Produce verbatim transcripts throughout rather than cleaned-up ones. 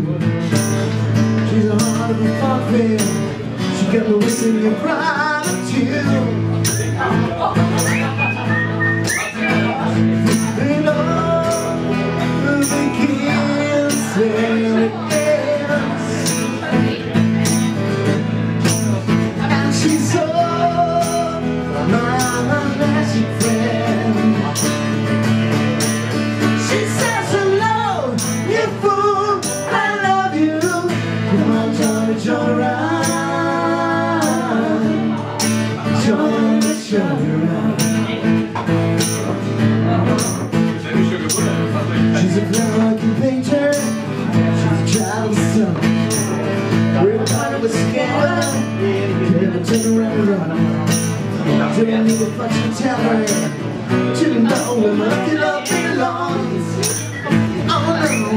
She's a heart of a coffin. She got me whistling your pride too. And all the kids say dance. And she's so my magic friend. She says hello, you fool, I love you. Come on, Johnny, join ride. Join the joy ride. She's a flower-looking painter. She's a child of the sun. We're a part of a scandal. Never turn around and run. Didn't need a fucking tell her to know where my love belongs. Oh no,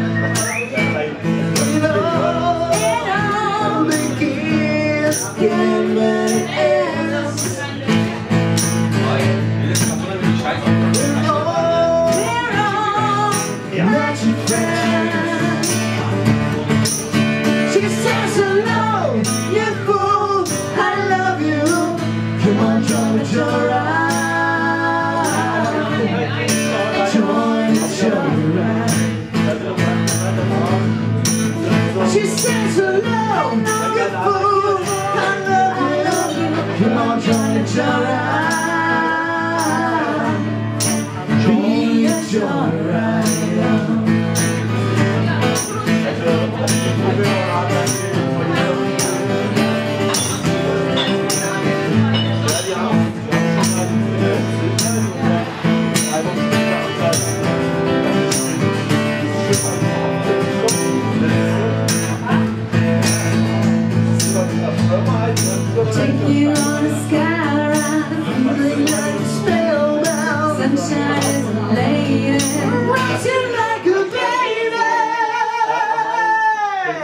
you know, the kids get my ass. Oh, magic friend. She says hello, you fool, I love you. Come on, join the joyride. Join the joyride. She says hello, you fool, I love you. Come on, join the joyride. Be a joyride. Take you on a sky ride, feeling like a spellbound. Sunshine is a lady, rocking like a baby.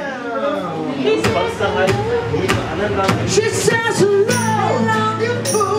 She says hello, you fool.